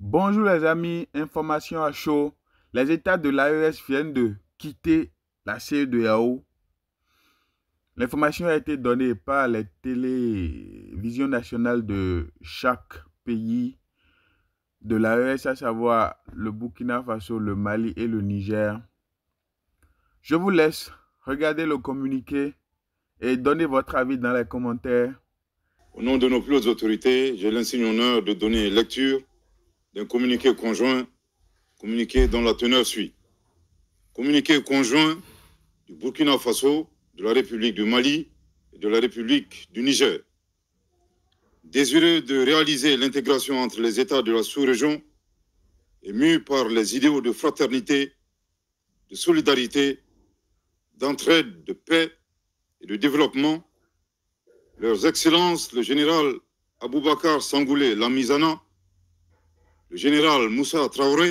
Bonjour les amis, information à chaud. Les États de l'AES viennent de quitter la CEDEAO. L'information a été donnée par les télévisions nationales de chaque pays de l'AES, à savoir le Burkina Faso, le Mali et le Niger. Je vous laisse regarder le communiqué et donner votre avis dans les commentaires. Au nom de nos plus hautes autorités, j'ai l'insigne honneur de donner lecture d'un communiqué conjoint, communiqué dont la teneur suit. Communiqué conjoint du Burkina Faso, de la République du Mali et de la République du Niger. Désireux de réaliser l'intégration entre les États de la sous-région et mus par les idéaux de fraternité, de solidarité, d'entraide, de paix et de développement, leurs excellences, le général Aboubakar Sangoulé Lamizana, le général Moussa Traoré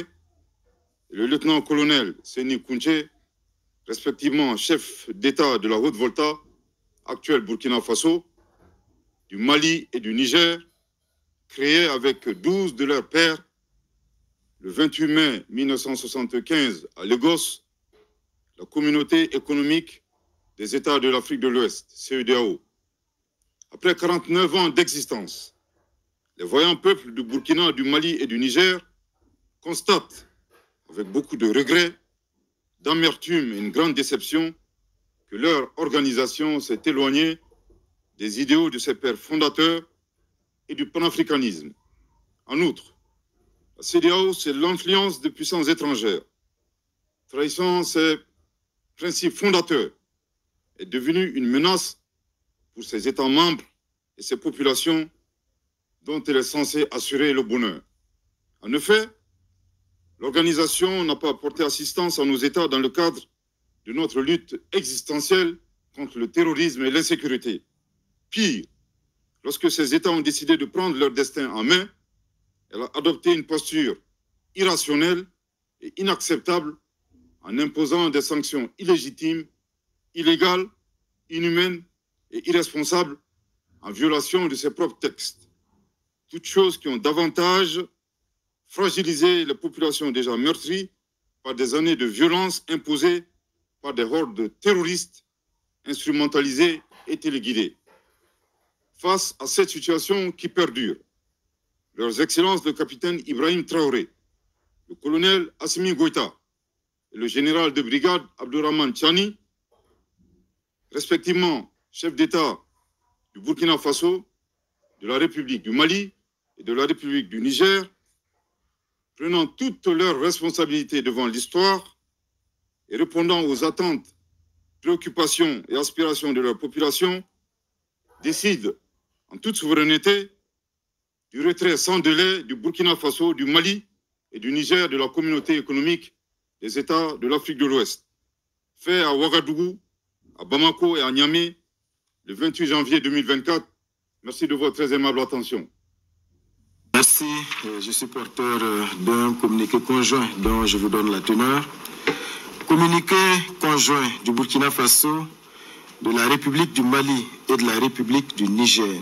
et le lieutenant-colonel Seni Kounché, respectivement chef d'État de la Haute-Volta, actuel Burkina Faso, du Mali et du Niger, créés avec 12 de leurs pairs le 28 mai 1975 à Lagos, la communauté économique des États de l'Afrique de l'Ouest, CEDEAO. Après 49 ans d'existence, les voyants peuples du Burkina, du Mali et du Niger constatent, avec beaucoup de regrets, d'amertume et une grande déception, que leur organisation s'est éloignée des idéaux de ses pères fondateurs et du panafricanisme. En outre, la CEDEAO, c'est l'influence de puissances étrangères, trahissant ses principes fondateurs, est devenue une menace pour ses États membres et ses populations dont elle est censée assurer le bonheur. En effet, l'organisation n'a pas apporté assistance à nos États dans le cadre de notre lutte existentielle contre le terrorisme et l'insécurité. Pire, lorsque ces États ont décidé de prendre leur destin en main, elle a adopté une posture irrationnelle et inacceptable en imposant des sanctions illégitimes, illégales, inhumaines et irresponsables en violation de ses propres textes. Toutes choses qui ont davantage fragilisé les populations déjà meurtries par des années de violence imposées par des hordes terroristes instrumentalisées et téléguidées. Face à cette situation qui perdure, leurs excellences le capitaine Ibrahim Traoré, le colonel Assimi Goïta et le général de brigade Abdourahmane Tchani, respectivement chef d'État du Burkina Faso, de la République du Mali et de la République du Niger, prenant toutes leurs responsabilités devant l'histoire et répondant aux attentes, préoccupations et aspirations de leur population, décident en toute souveraineté du retrait sans délai du Burkina Faso, du Mali et du Niger de la communauté économique des États de l'Afrique de l'Ouest, fait à Ouagadougou, à Bamako et à Niamey le 28 janvier 2024. Merci de votre très aimable attention. Merci. Je suis porteur d'un communiqué conjoint dont je vous donne la teneur. Communiqué conjoint du Burkina Faso, de la République du Mali et de la République du Niger.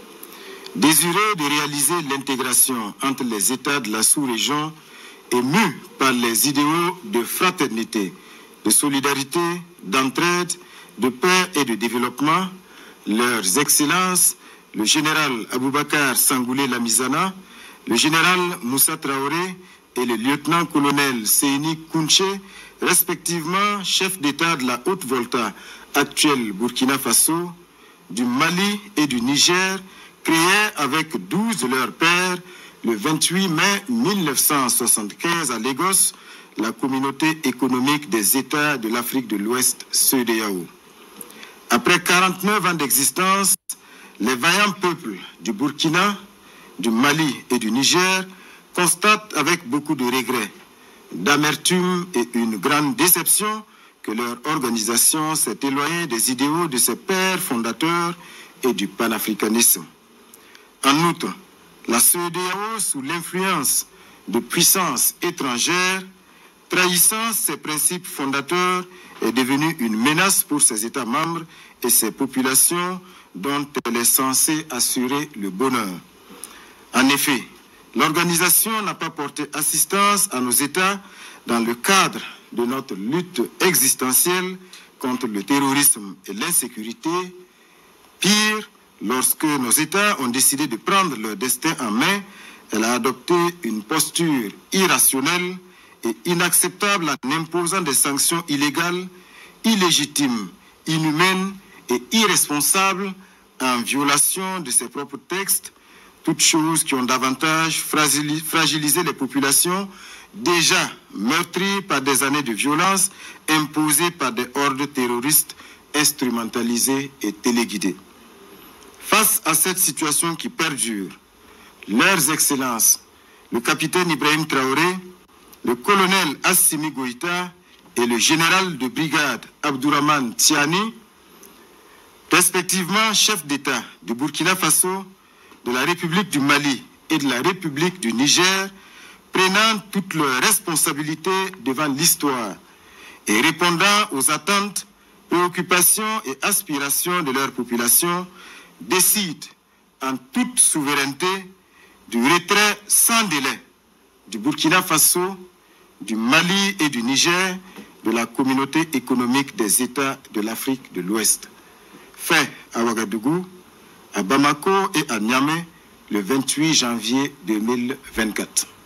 Désireux de réaliser l'intégration entre les États de la sous-région et mus par les idéaux de fraternité, de solidarité, d'entraide, de paix et de développement, leurs excellences, le général Aboubakar Sangoulé Lamizana, le général Moussa Traoré et le lieutenant-colonel Seni Kounché, respectivement chef d'État de la Haute-Volta, actuel Burkina Faso, du Mali et du Niger, créés avec 12 de leurs pairs le 28 mai 1975 à Lagos, la communauté économique des États de l'Afrique de l'Ouest, CEDEAO. Après 49 ans d'existence, les vaillants peuples du Burkina, du Mali et du Niger constatent avec beaucoup de regrets, d'amertume et une grande déception que leur organisation s'est éloignée des idéaux de ses pères fondateurs et du panafricanisme. En outre, la CEDEAO, sous l'influence de puissances étrangères, trahissant ses principes fondateurs, est devenue une menace pour ses États membres et ses populations dont elle est censée assurer le bonheur. En effet, l'organisation n'a pas porté assistance à nos États dans le cadre de notre lutte existentielle contre le terrorisme et l'insécurité. Pire, lorsque nos États ont décidé de prendre leur destin en main, elle a adopté une posture irrationnelle et inacceptable en imposant des sanctions illégales, illégitimes, inhumaines et irresponsables en violation de ses propres textes, toutes choses qui ont davantage fragilisé les populations déjà meurtries par des années de violence imposées par des hordes terroristes instrumentalisées et téléguidées. Face à cette situation qui perdure, leurs excellences, le capitaine Ibrahim Traoré, le colonel Assimi Goïta et le général de brigade Abdourahmane Tiani, respectivement chefs d'État du Burkina Faso, de la République du Mali et de la République du Niger, prenant toutes leurs responsabilités devant l'histoire et répondant aux attentes, préoccupations et aspirations de leur population, décident en toute souveraineté du retrait sans délai du Burkina Faso, du Mali et du Niger de la communauté économique des États de l'Afrique de l'Ouest. Fait à Ouagadougou, à Bamako et à Niamey le 28 janvier 2024.